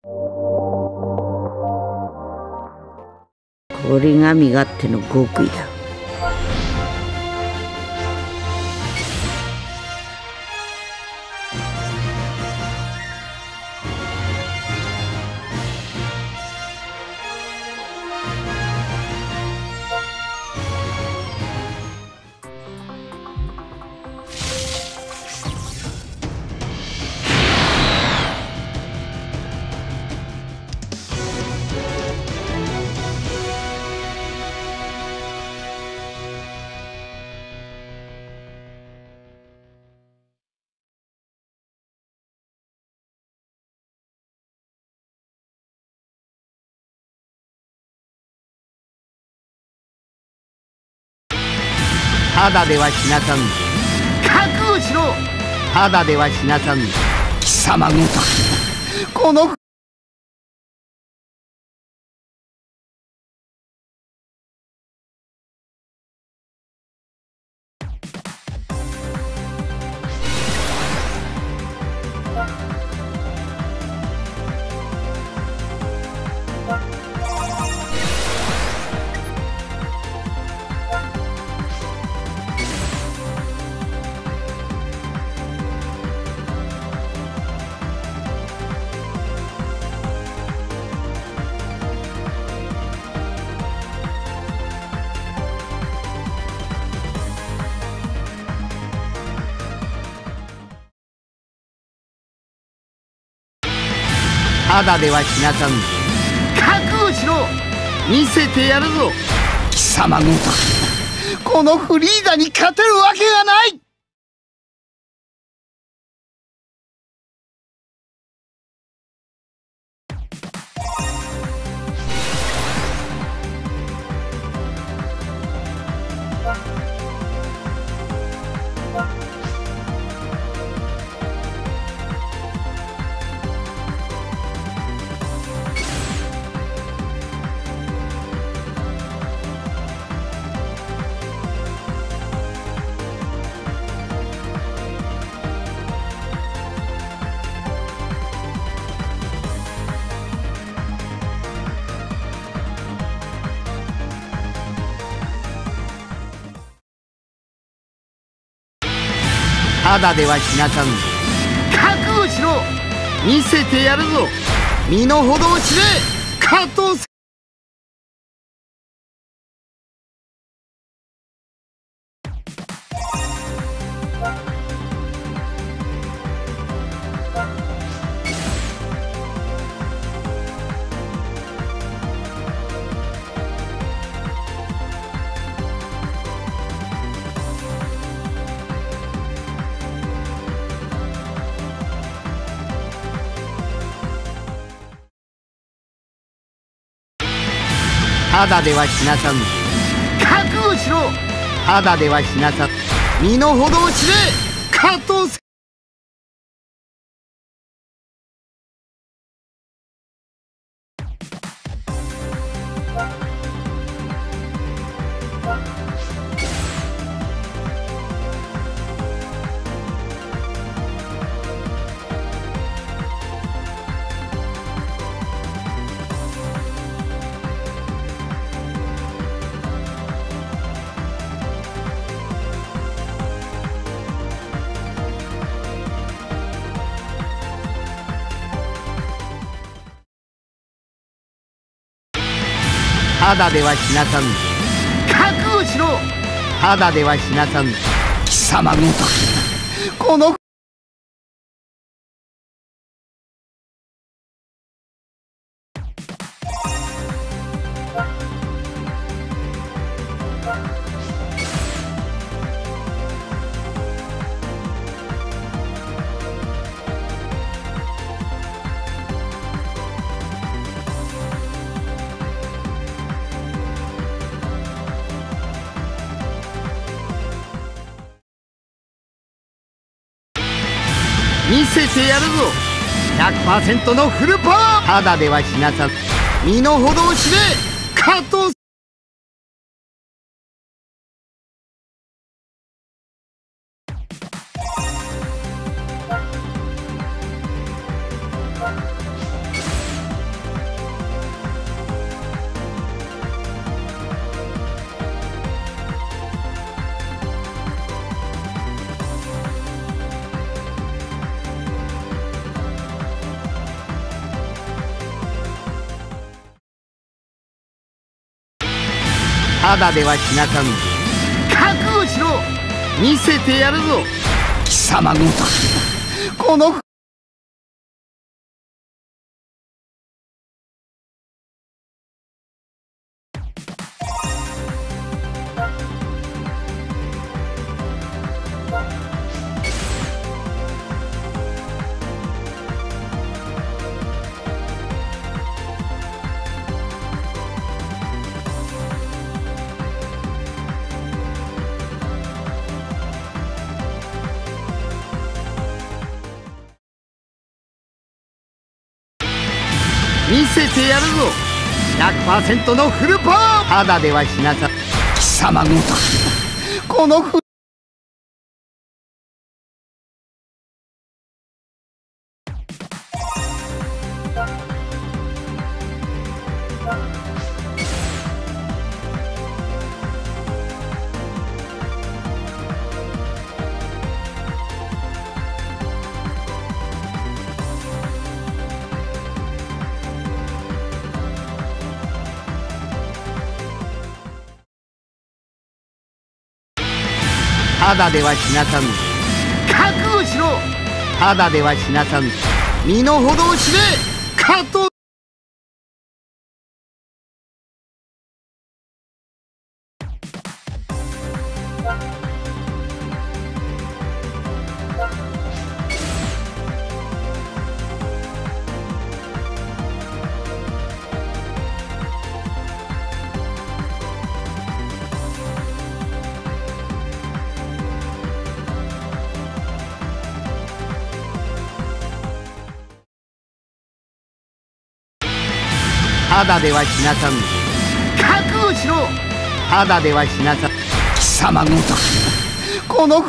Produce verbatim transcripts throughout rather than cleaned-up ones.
これが身勝手の極意だ。 ただでは死なさんぞ。覚悟しろ。ただでは死なさんぞ。貴様ごときこのただでは死なさんぞ。覚悟しろ。見せてやるぞ。貴様ごときこのフリーザに勝てるわけがない。ただでは死なさんぞ。覚悟しろ。見せてやるぞ。身の程を知れ。加藤さん。ただでは死なさんぞ。覚悟しろ。ただでは死なさん。身の程を知れ。加藤さん。ただでは死なさんぞ。覚悟しろ。ただでは死なさんぞ。貴様ごときこの見せてやるぞ。 ひゃくパーセント のフルパワー。ただでは死なさん。身の程を知れ。加藤ただでは死なさんぞ。覚悟しろ。見せてやるぞ貴様ごときだ。この見せてやるぞ ひゃくパーセント のフルパワー。ただでは死なさ貴様ごときだ。このフただでは死なさんぞ。覚悟しろ。ただでは死なさんぞ。身の程を知れ。加藤ただでは死なさんぞ。覚悟しろ。ただでは死なさん。貴様ごときだ。この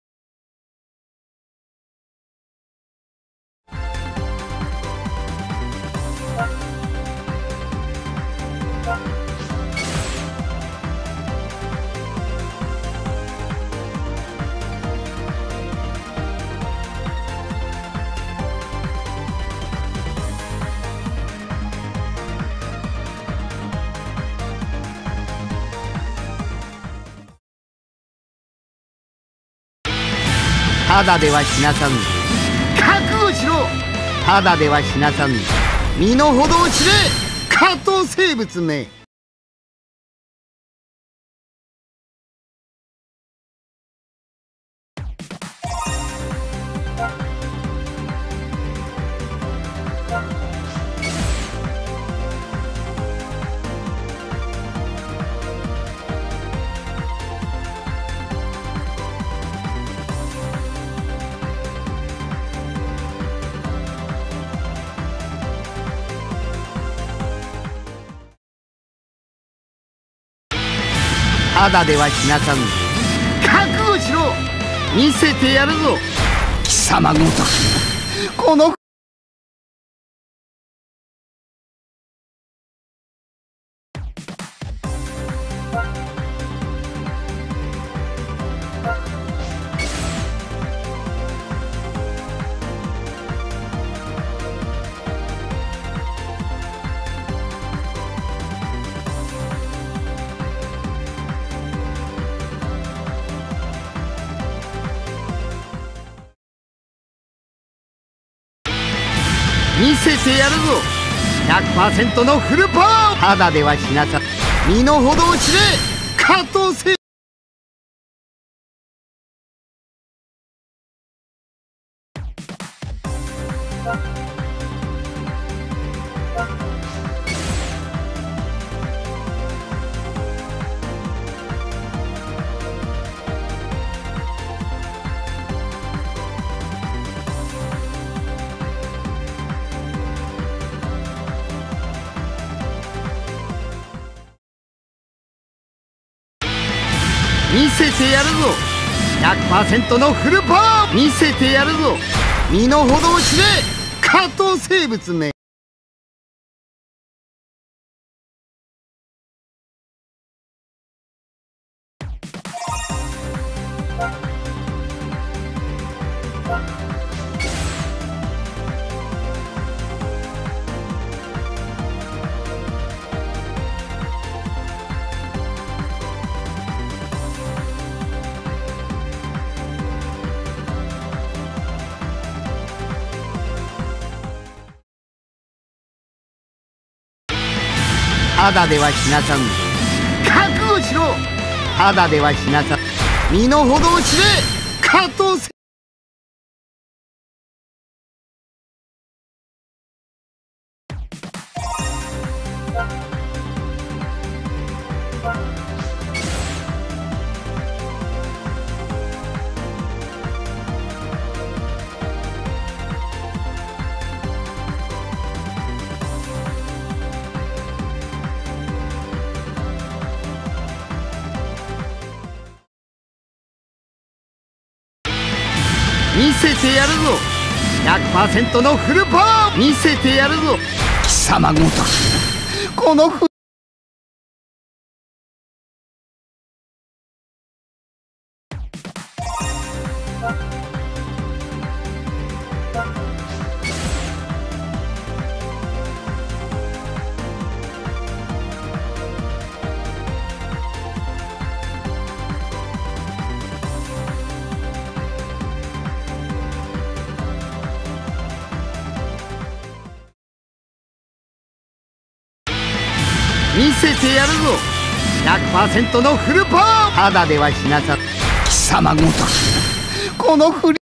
ただでは死なさんぞ。覚悟しろ。ただでは死なさんぞ。身の程を知れ。下等生物め。ただでは死なさんぞ。覚悟しろ。見せてやるぞ貴様ごときだ。この見せてやるぞ ひゃくパーセント のフルパワー。ただでは死なさ身の程を知れ。加藤せ見せてやるぞ ひゃくパーセント のフルパワー。見せてやるぞ身の程を知れ。加藤生物め。 ただでは死なさんぞ。覚悟しろ。ただでは死なさん。身の程を知れ、加藤せ。見せてやるぞ。 ひゃくパーセント のフルパワー見せてやるぞ。貴様ごときこのフ見せてやるぞ。 ひゃくパーセント のフルパワーただでは死なさん。貴様ごときこのフリ